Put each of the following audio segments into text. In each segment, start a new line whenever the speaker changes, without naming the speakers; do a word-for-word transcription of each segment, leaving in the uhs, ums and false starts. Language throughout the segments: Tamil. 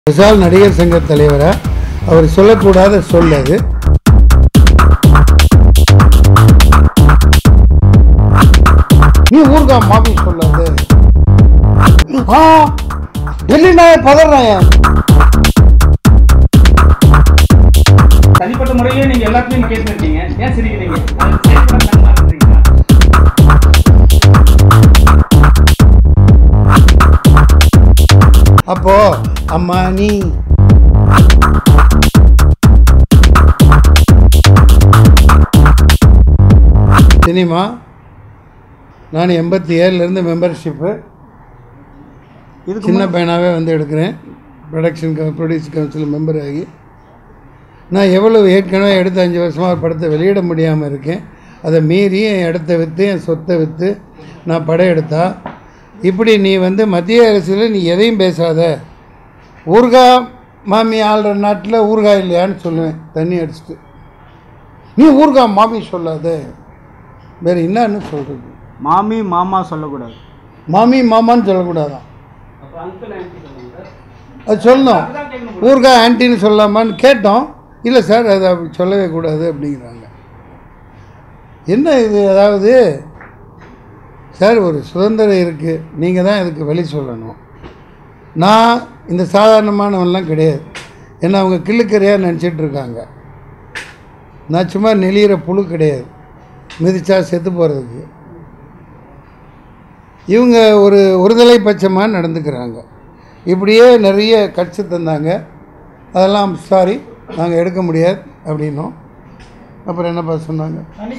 விஷால் நடிகர் சங்க தலைவரா அவர் சொல்லக்கூடாத சொல்லது. நீ ஊர்கா மாமி சொல்லாது. ஆ டெல்லி நான் பதறேன்.
தனிப்பட்ட முறையிலே நீங்க எல்லாத்தையும் கேட்டுருக்கீங்க, ஏன் சிரிக்கிறீங்க?
அப்போ அம்மா நீ சினிமா நான் எண்பத்தி ஏழுலேருந்து மெம்பர்ஷிப்பு சின்ன பையனாகவே வந்து எடுக்கிறேன். ப்ரொடக்ஷன் ப்ரொடியூஸ் கவுன்சில் மெம்பர் ஆகி நான் எவ்வளவு ஏற்கனவே எடுத்த அஞ்சு வருஷமாக ஒரு படத்தை வெளியிட முடியாமல் இருக்கேன். அதை மீறி என் இடத்த விற்று என் சொத்தை விற்று நான் படம் எடுத்தா இப்படி நீ வந்து மத்திய அரசில் நீ எதையும் பேசாத. ஊர்கா மாமி ஆள்ற நாட்டில் ஊர்கா இல்லையான்னு சொல்லுவேன் தண்ணி அடிச்சுட்டு. நீ ஊர்கா மாமி சொல்லாத. வேறு என்னன்னு சொல்கிறது?
மாமி மாமா சொல்லக்கூடாது.
மாமி மாமான்னு சொல்லக்கூடாதான். அது சொல்லணும். ஊர்கா ஆன்ட்டின்னு சொல்லலாமான்னு கேட்டோம். இல்லை சார் அது அப்படி சொல்லவே கூடாது அப்படிங்கிறாங்க. என்ன இது? அதாவது சார் ஒரு சுதந்திரம் இருக்குது, நீங்கள் தான் இதுக்கு வழி சொல்லணும். நான் இந்த சாதாரணமானவன்லாம் கிடையாது. ஏன்னா அவங்க கிள்ளுக்கரையாக நினச்சிட்டு இருக்காங்க. நான் சும்மா நெளிகிற புழு கிடையாது, மிதிச்சா செத்து போகிறதுக்கு. இவங்க ஒரு ஒருதலை பட்சமாக நடந்துக்கிறாங்க. இப்படியே நிறைய கட்சி தந்தாங்க. அதெல்லாம் சாரி நாங்கள் எடுக்க முடியாது அப்படின்னோம். அப்புறம் என்னப்பா சொன்னாங்க?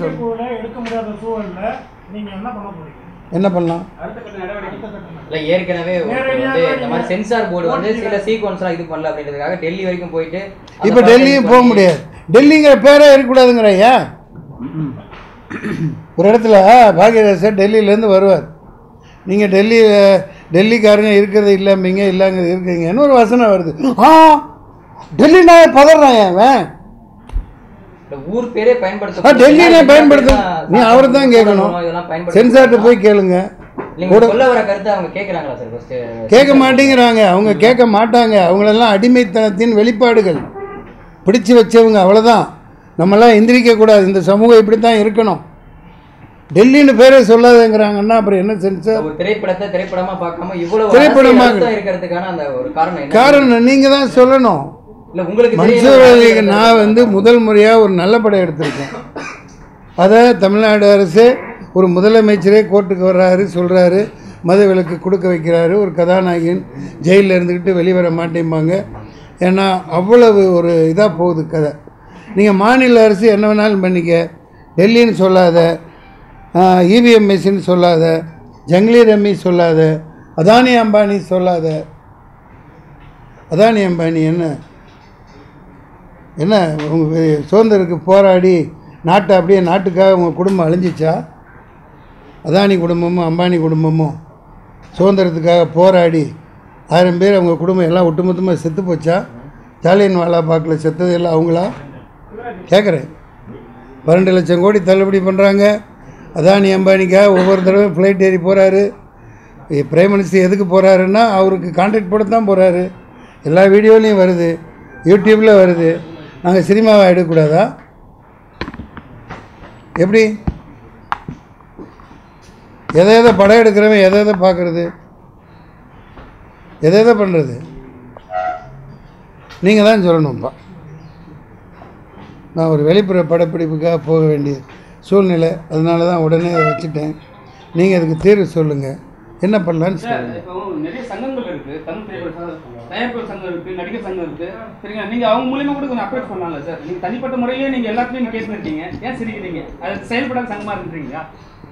என்ன பண்ணலாம்?
ஏற்கனவே இந்த மாதிரி சென்சார் போர்டு வந்து சில சீக்வன்ஸ்லாம் இது பண்ணல அப்படின்றதுக்காக டெல்லி வரைக்கும் போயிட்டு
இப்போ டெல்லியும் போக முடியாது. டெல்லிங்கிற பேரே இருக்கக்கூடாதுங்கிற ஏன் ஒரு இடத்துல பாக்யராஜ் டெல்லியிலேருந்து வருவார். நீங்கள் டெல்லி டெல்லிக்காரங்க இருக்கிறது இல்லாமீங்க இல்லாங்கிறது இருக்கீங்கன்னு ஒரு வசனம் வருது. ஆ டெல்லி நான் பதறேன். அவன்
ஊர் பேரே பயன்படுத்த
டெல்லியிலே பயன்படுத்த நீ அவரை தான் கேட்கணும். சென்சார்ட்ட போய் கேளுங்க. கேட்க மாட்டேங்கிறாங்க. அவங்க கேட்க மாட்டாங்க. அவங்களெல்லாம் அடிமைத்தனத்தின் வெளிப்பாடுகள் பிடிச்சி வச்சவங்க, அவ்வளோதான். நம்மளாம் எந்திரிக்கக்கூடாது. இந்த சமூகம் இப்படி தான் இருக்கணும். டெல்லின்னு பேரே சொல்லாதேங்கிறாங்கன்னா அப்புறம் என்ன சென்சார்?
திரைப்படத்தை திரைப்படமாக பார்க்காம இவ்வளவு
திரைப்படமாக
இருக்கிறதுக்கான அந்த ஒரு காரணம்
காரணம் நீங்கள் தான் சொல்லணும். மன்சூர் அலிக்கு நான் வந்து முதல் முறையாக ஒரு நல்ல படம் எடுத்திருக்கேன். அதை தமிழ்நாடு அரசு ஒரு முதலமைச்சரே கோர்ட்டுக்கு வர்றாரு, சொல்கிறாரு, மத விலக்கு கொடுக்க வைக்கிறாரு. ஒரு கதாநாயகன் ஜெயிலில் இருந்துக்கிட்டு வெளிவர மாட்டேம்பாங்க. ஏன்னா அவ்வளவு ஒரு இதாக போகுது கதை. நீங்கள் மாநில அரசு என்ன வேணாலும் பண்ணிக்க, டெல்லின்னு சொல்லாத, இவிஎம் மிஷின்னு சொல்லாத, ஜங்லி ரம்மி சொல்லாத, அதானி அம்பானி சொல்லாத. அதானி அம்பானி என்ன என்ன உங்கள் சுதந்திரத்துக்கு போராடி நாட்டை அப்படியே நாட்டுக்காக உங்கள் குடும்பம் அழிஞ்சிச்சா? அதானி குடும்பமும் அம்பானி குடும்பமும் சுதந்திரத்துக்காக போராடி ஆயிரம் பேர் அவங்க குடும்பம் எல்லாம் ஒட்டுமொத்தமாக செத்து போச்சா? ஜாலியன் வாலா பாக்கில் செத்தது எல்லாம் அவங்களா? கேட்குறேன். பன்னெண்டு லட்சம் கோடி தள்ளுபடி பண்ணுறாங்க. அதானி அம்பானிக்காக ஒவ்வொரு தடவை ஃப்ளைட் ஏறி போகிறாரு. பிரைம் மினிஸ்டர் எதுக்கு போகிறாருன்னா அவருக்கு கான்ட்ராக்ட் போட தான் போகிறாரு. எல்லா வீடியோலையும் வருது, யூடியூப்பில் வருது. நாங்கள் சினிமாவை எடுக்கக்கூடாதா? எப்படி? எதை எதை படம் எடுக்கிறவன் எதை எதை பார்க்குறது, எதை எதை பண்ணுறது? நீங்கள் தான் சொல்லணும்ப்பா. நான் ஒரு வெளிப்புற படப்பிடிப்புக்காக போக வேண்டிய சூழ்நிலை, அதனால தான் உடனே வச்சுட்டேன். நீங்கள் அதுக்கு தீர்வு சொல்லுங்கள், என்ன பண்ணலான்னு சொல்லுங்கள்.
நிறைய சங்கங்கள் இருக்குது, தமிழ் தயாரிப்பாளர் சங்கம் இருக்குது, நடிகர் சங்கம் இருக்குது, சரிங்களா? நீங்கள் அவங்க மூலியமாக கூட கொஞ்சம் அப்ரோச் பண்ணலாம்ல சார்? நீங்கள் தனிப்பட்ட முறையிலே நீங்கள் எல்லாத்தையும் கேட்டுருக்கீங்க, ஏன் சிரிக்கிறீங்க? அது செயல்படாத சங்கமாக இருக்கிறீங்களா?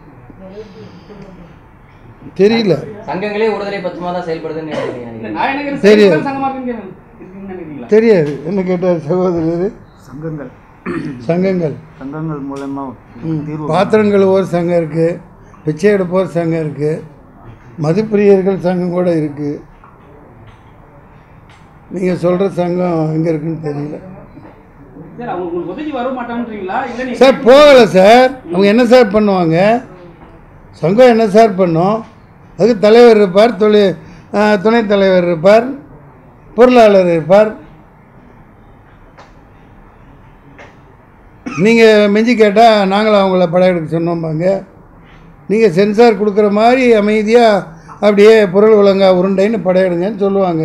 தெரியல.
சங்கங்களே விடுதலை பட்சமாக தான் செயல்படுதுன்னு
தெரியாது. தெரியாது. என்ன கேட்டார் சகோதரர்?
சங்கங்கள்
சங்கங்கள்
சங்கங்கள் மூலமாக
பாத்திரங்கள் ஒரு சங்கம் இருக்குது, பிச்சை எடுப்போர் சங்கம் இருக்குது, மதுப்பிரியர்கள் சங்கம் கூட இருக்குது. நீங்கள் சொல்கிற சங்கம் எங்கே இருக்குன்னு தெரியல சார். போகலை சார். அவங்க என்ன சார் பண்ணுவாங்க? சங்கம் என்ன சார் பண்ணும்? அதுக்கு தலைவர் இருப்பார், தொழில் துணைத் தலைவர் இருப்பார், பொருளாளர் இருப்பார். நீங்கள் மெஞ்சி கேட்டால் நாங்களும் அவங்கள படம் எடுக்க சொன்னோம்பாங்க. நீங்கள் சென்சார் கொடுக்குற மாதிரி அமைதியாக அப்படியே பொருள் ஒழுங்கா உருண்டைன்னு படம் எடுங்கன்னு சொல்லுவாங்க.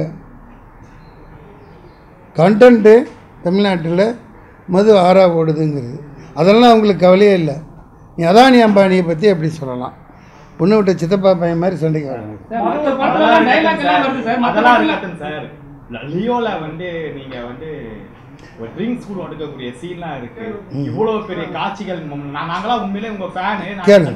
கண்டென்ட்டு தமிழ்நாட்டில் மது ஆறா ஓடுதுங்கிறது அதெல்லாம் அவங்களுக்கு கவலையே இல்லை. நீ அதானி அம்பானியை பற்றி எப்படி சொல்லலாம்? பொண்ணு விட்ட சித்தப்பா பையன் மாதிரி சண்டைக்கு வராங்க.
அதெல்லாம் இருக்கட்டும் சார். லியோல வந்து நீங்க வந்து ஒரு ட்ரிங்க்ஸ் கூட எடுக்கக்கூடிய சீன்லாம் இருக்கு. இவ்வளவு பெரிய காட்சிகள் நாங்களாம் உண்மையிலே உங்க ஃபேனு.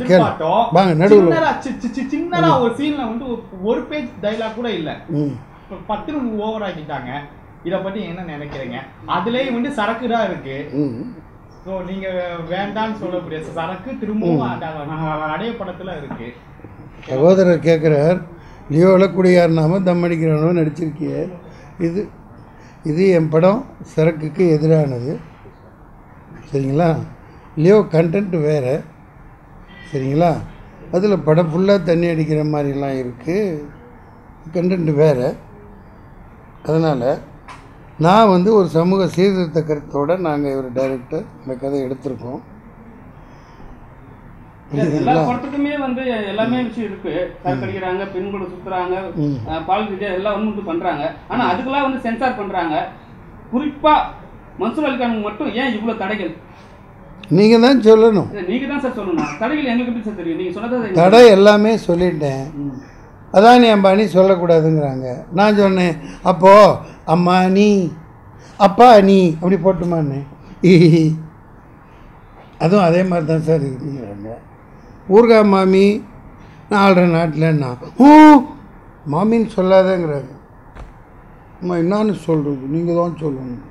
சின்னதா ஒரு சீன்ல வந்து ஒரு பேஜ் டைலாக் கூட இல்ல, பத்து நிமிஷம் ஓவர் ஆக்கிட்டாங்க. இத பத்தி என்ன நினைக்கிறீங்க? அதுலயும் வந்து சரக்கு தான் இருக்கு. ஸோ நீங்க வேண்டான்னு சொல்லக்கூடிய சரக்கு திரும்பவும் அடைய படத்துல இருக்கு.
சகோதரர் கேட்குறார், லியோவில் குடியாரனாம தம் அடிக்கிறவனோ நடிச்சிருக்கிய. இது இது என் படம் சரக்குக்கு எதிரானது. சரிங்களா? லியோ கண்டென்ட் வேறு. சரிங்களா? அதில் படம் ஃபுல்லாக தண்ணி அடிக்கிற மாதிரிலாம் இருக்குது. கண்டென்ட் வேறு. அதனால் நான் வந்து ஒரு சமூக சீர்திருத்த கருத்தோடு நாங்கள் ஒரு டைரக்டர் இந்த கதை எடுத்திருக்கோம்.
எல்லா படத்துக்குமே வந்து எல்லாமே விஷயம் இருக்கு. சரக்கு அடிக்கிறாங்க, பெண் கூட சுத்துறாங்க, பால் ரீதியா எல்லாம் வந்து பண்றாங்க. ஆனா அதுக்கெல்லாம் வந்து சென்சார் பண்றாங்க. குறிப்பா மன்சூர் அலிகானுக்கு மட்டும் ஏன் இவ்வளவு தடைகள்?
நீங்க தான் சொல்லணும்.
நீங்க தான் சார் சொல்லணும். தடைகள் எங்களுக்கு எப்படி சார் தெரியும்? நீங்க சொன்னதை
தடை எல்லாமே சொல்லிட்டேன். அதானி அம்பானி சொல்லக்கூடாதுங்கிறாங்க. நான் சொன்னேன், அப்போ அம்மா நீ அப்பா நீ அப்படி போட்டுமான்னு. அதுவும் அதே மாதிரி தான் சார் இருக்குங்கிறாங்க. ஊர்கா மாமி நான் ஆள்ற நாட்டில்னா ஓ மாமின்னு சொல்லாதேங்கிறாங்க. அம்மா என்னான்னு சொல்கிறது? நீங்கள் தான் சொல்லணும்.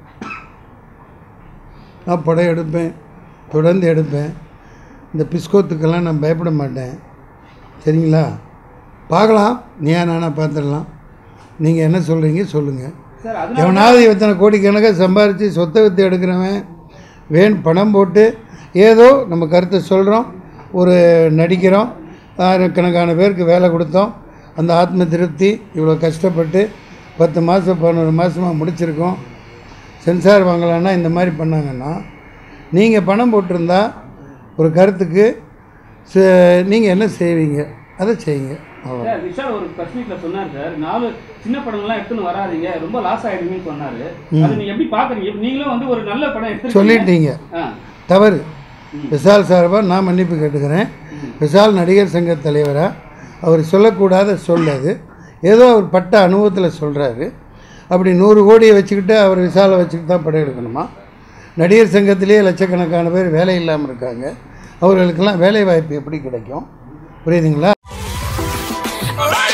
நான் படம் எடுப்பேன், தொடர்ந்து எடுப்பேன். இந்த பிஸ்கோத்துக்கெல்லாம் நான் பயப்பட மாட்டேன். சரிங்களா? பார்க்கலாம், நீ நானா பார்த்துடலாம். நீங்கள் என்ன சொல்கிறீங்க சொல்லுங்கள். எவனாவது இத்தனை கோடிக்கணக்காக சம்பாரித்து சொத்தை விற்று எடுக்கிறவன் வேன் பணம் போட்டு ஏதோ நம்ம கருத்தை சொல்கிறோம், ஒரு நடிக்கிறோம், ஆயிரக்கணக்கான பேருக்கு வேலை கொடுத்தோம், அந்த ஆத்ம திருப்தி இவ்வளோ கஷ்டப்பட்டு பத்து மாதம் பதினோரு மாதமாக முடிச்சிருக்கோம். சென்சார் வாங்கலான்னா இந்த மாதிரி பண்ணாங்கன்னா நீங்கள் பணம் போட்டிருந்தா ஒரு கருத்துக்கு நீங்கள் என்ன செய்வீங்க? அதை செய்யுங்க.
சார் விஷால் ஒரு பிரஸ் மீட்ல சொன்னார் சார், நாலு சின்ன படங்கள்லாம் எடுத்துன்னு வராதிங்க, ரொம்ப லாஸ் ஆகிடுங்கன்னு சொன்னார். அதை நீங்கள் எப்படி பார்க்குறீங்க? நீங்களும் வந்து ஒரு நல்ல படம் எடுத்து
சொல்லிட்டீங்க. தவறு. விஷால் சார்பாக நான் மன்னிப்பு கேட்டுக்கிறேன். விஷால் நடிகர் சங்க தலைவராக அவர் சொல்லக்கூடாத சொல்லாது, ஏதோ அவர் பட்ட அனுபவத்தில் சொல்கிறாரு. அப்படி நூறு கோடியை வச்சுக்கிட்டு அவர் விஷாலை வச்சுக்கிட்டு தான் படம் எடுக்கணுமா? நடிகர் சங்கத்திலே லட்சக்கணக்கான பேர் வேலை இல்லாமல் இருக்காங்க. அவர்களுக்கெல்லாம் வேலை வாய்ப்பு எப்படி கிடைக்கும்? புரியுதுங்களா?